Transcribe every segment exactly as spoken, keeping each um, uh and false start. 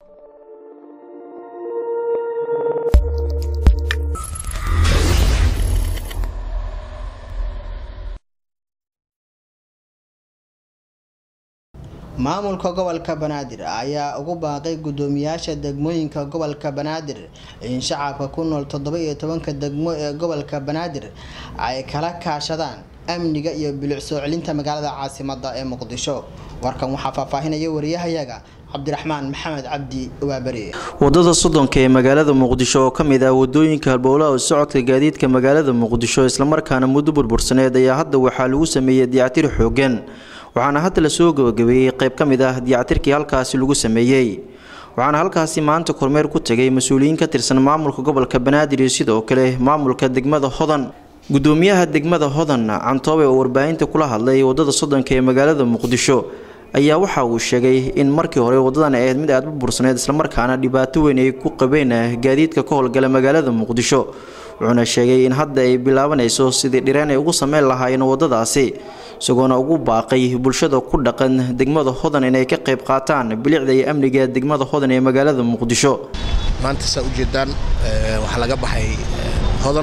maamulka gobolka Banaadir ayaa ugu baaqay gudoomiyaasha degmooyinka gobolka Banaadir in shacabka ku nool toddoba iyo tobanka degmo ee gobolka Banaadir ay kala kaashadaan amniga iyo bilic soo celinta magaalada caasimadda ee Muqdisho. warkan waxa faahfaahinaya wariyahayaga Cabdiraxmaan Maxamed Cabdi Waabari. wadada Sodonka ee magaalada Muqdisho oo kamid ah wadooyinka halbowlaha oo socodka gaadiidka magaalada Muqdisho isla markaana muddo burbursaneed ayaa hadda waxa lagu sameeyay dayactir xooggan. waxaana hadda la soo gabagabeeyay qayb kamid ah dayactirkii halkaasi lagu sameeyay. waxaana halkaasi maanta kormeer ku tagay mas'uuliyiin ka tirsan maamulka gobolka Banaadir iyo sidoo kale maamulka degmada Hodan. gudoomiyaha degmada Hodan Cantoobe oo warbaahinta kula hadlay wadada Sodonka ee magaalada Muqdisho ayaa waxa uu sheegay in markii hore wadadan ay mid aad u burbursaneed isla markaana dhibaato weyn ay ku qabeen gaadiidka ka howlgala magaalada Muqdisho. wuxuuna sheegay in hadda ay bilaabanayso sidii dhireen ay ugu sameyn lahaayeen wadadaasi isagoona ugu baaqay bulshada ku dhaqan degmada Hodan inay ka qayb qaataan bilicda iyo amniga degmada Hodan ee magaalada Muqdisho. maanta saa u jeedaan waxa laga baxay Hodan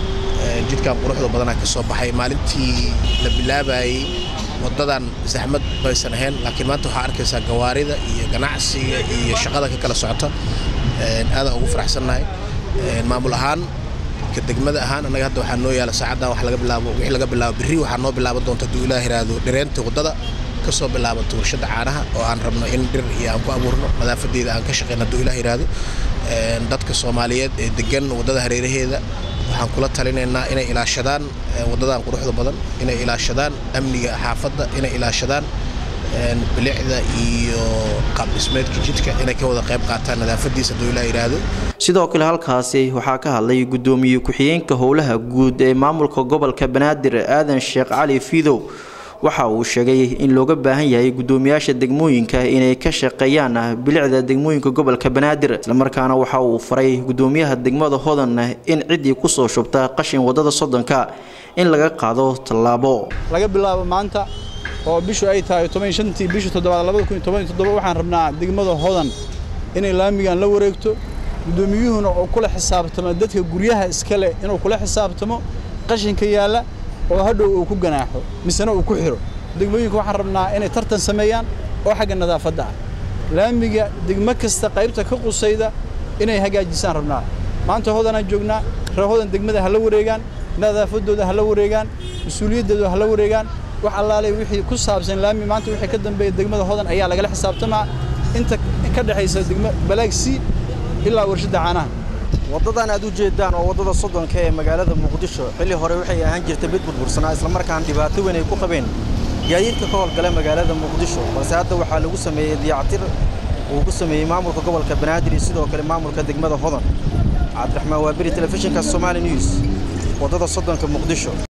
jidka quruxda badan ka soo baxay maalintii la bilaabayay wadadan saxmad baysan ahayn laakiin maanta waxa arkaysaa gawaarida iyo ganacsiga iyo shaqada ka kala socota aad ugu faraxsanahay maamul ahaan ka degmada ahaan anaga hadda waxa noo yaala saacada wax laga bilaabo wixii laga bilaabo biri waxa noo bilaaban doonta duu Ilaahay raado dhireenta wadada ka soo bilaabato warshada caanaha oo aan rabno in dhir iyo aan ku abuurno nadaafadeeda aan ka shaqeyno duu Ilaahay raado dadka Soomaaliyeed ee degan wadada hareeraheeda waxaan kula talinaynaa inay ilaashadaan wadadan quruxda badan inay ilaashadaan amniga xaafadda inay ilaashadaan bilicda iyo qaab dhismeedka jidka inay ka wada qayb qaataan nadaafadiisa duu Ilaahay raado. sidoo kale halkaasi waxa ka hadlay gudoomiye ku-xigeenka howlaha guud ee maamulka gobolka Banaadir Aadan Sheekh Cali Fiidow. waxa uu sheegay in looga baahan yahay gudoomiyaasha degmooyinka inay ka shaqeeyaan bilicda degmooyinka gobolka Banaadir isla markaana waxa uu faray gudoomiyaha degmada Hodan in cidii ku soo shubta qashin wadada Sodonka in laga qaado talaabo laga bilaabo maanta oo bishu ay tahay toban iyo shan bisha toddobaad laba kun iyo toban iyo toddoba waxaan rabnaa degmada Hodan inay laamigan la wareegto gudoomiyuhuna oo kula xisaabtamo dadka guryaha iska leh inuu kula xisaabtamo qashinka yaala oo hadhow uu ku ganaaxo misana uu ku xiro degmooyinka waxaan rabnaa inay tartan sameeyaan oo xagga nadaafadda ah laamiga degmo kasta qaybta ka qusayda inay hagaajisaan rabnaa maanta Hodan aan joognaa Hodan degmada hala wareegaan nadaafadooda hala wareegaan mas'uuliyadooda hala wareegaan wax allaalay wixii ku saabsan laami maanta wixii ka dambeeyay degmada Hodan ayaa laga xisaabtamaa inta ka dhaxaysa degmo Balaagsi ilaa warshada caanaha. wadadan aad u jeedaan oo wadada Sodonka ee magaalada Muqdisho xilli hore waxay ahaan jirtay mid burbursanaa isla markaana dhibaato weyn ay ku qabeen gaadiidka ka howlgala magaalada Muqdisho balse hadda waxa lagu sameeyay dayactir uu ku sameeyay maamulka gobolka Banaadir iyo sidoo kale maamulka degmada Hodan. Cabdiraxmaan Waabiri telefishinka Somali News wadada Sodonka Muqdisho.